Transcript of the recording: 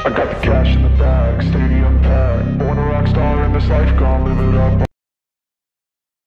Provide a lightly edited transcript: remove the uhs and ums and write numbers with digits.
I got the cash in the bag, stadium packed. Born a rock star in this life, gon' live it up.